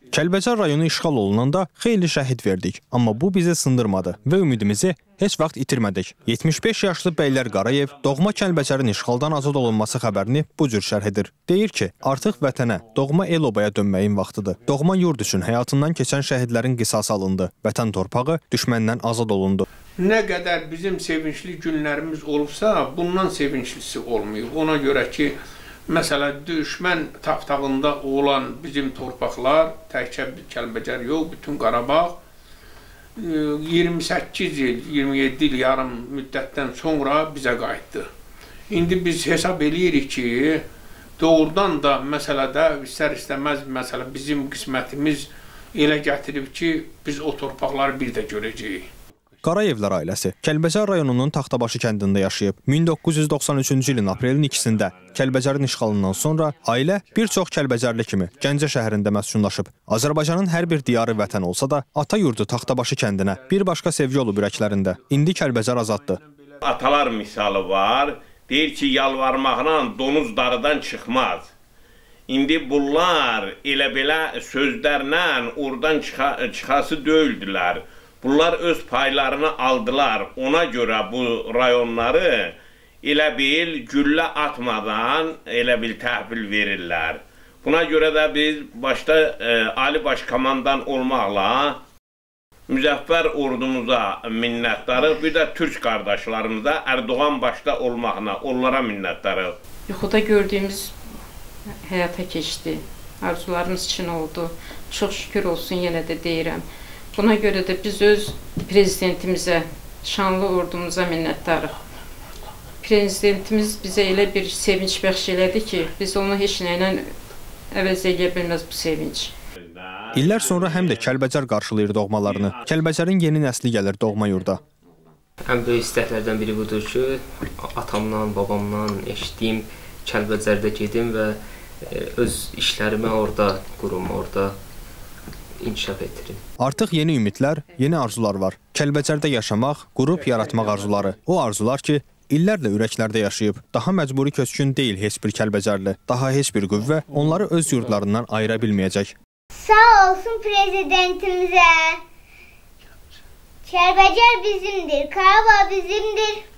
Kəlbəcər rayonu işğal olunanda xeyli şəhid verdik, amma bu bizi sındırmadı və ümidimizi heç vaxt itirmədik. 75 yaşlı Bəylər Qarayev doğma Kəlbəcərin işğaldan azad olunması xəbərini bu cür şərh edir. Deyir ki, artıq vətənə, doğma el-obaya dönməyin vaxtıdır. Doğma yurd üçün həyatından keçən şəhidlərin qisası alındı. Vətən torpağı düşməndən azad olundu. Nə qədər bizim sevinçli günlərimiz olubsa, bundan sevinçlisi olmuyor. Ona görə ki, məsələn, düşmən taptağında olan bizim torpaqlar, təkcə Kəlbəcər yox, bütün Qarabağ 28 il, 27 il yarım müddətdən sonra bizə qayıtdı. İndi biz hesab eləyirik ki, doğrudan da məsələdə istər-istəməz məsələ bizim qismətimiz elə gətirib ki, biz o torpaqları bir də görəcəyik. Qarayevlər ailəsi Kəlbəcər rayonunun Taxtabaşı kəndində yaşayıb. 1993-cü ilin aprelin 2-sində Kəlbəcərin işğalından sonra ailə bir çox Kəlbəcərli kimi Gəncə şəhərində məskunlaşıb. Azərbaycanın hər bir diyarı vətən olsa da, ata yurdu Taxtabaşı kəndinə bir başqa sevgi olub ürəklərində. İndi Kəlbəcər azaddır. Atalar misalı var, deyir ki, yalvarmaqla donuz darıdan çıxmaz. İndi bunlar elə-belə sözlərlə oradan çıxası deyildilər. Bunlar öz paylarını aldılar. Ona görə bu rayonları elə bil güllə atmadan elə bil təhvil verirlər. Buna görə də biz başda Ali Başkomandan olmaqla müzəffər ordumuza minnətdarıq. Bir də türk qardaşlarımıza Erdoğan başda olmaqla onlara minnətdarıq. Yuxuda gördüyümüz həyata keçdi. Arzularımız için oldu. Çox şükür olsun yenə də deyirəm. Buna görə də biz öz prezidentimizə, şanlı ordumuza minnətdarıq. Prezidentimiz bizə elə bir sevinç bəxş elədi ki, biz onu heç nə ilə əvəz eləyə bilməz bu sevinç. İllər sonra həm də Kəlbəcər qarşılayır doğmalarını. Kəlbəcərin yeni nəsli gəlir doğma yurda. Ən böyük istəklərdən biri budur ki, atamdan, babamdan eşitdiyim Kəlbəcərdə gedim və öz işlərimi orada qurum, orada inkişaf etdirim. Artıq yeni ümidlər, yeni arzular var. Kəlbəcərdə yaşamaq, qurub yaratmaq arzuları. O arzular ki, illərlə ürəklərdə yaşayıb. Daha məcburi köçkün deyil heç bir Kəlbəcərli. Daha heç bir qüvvə onları öz yurdlarından ayıra bilməyəcək. Sağ olsun prezidentimizə. Kəlbəcər bizimdir, Qarabağ bizimdir.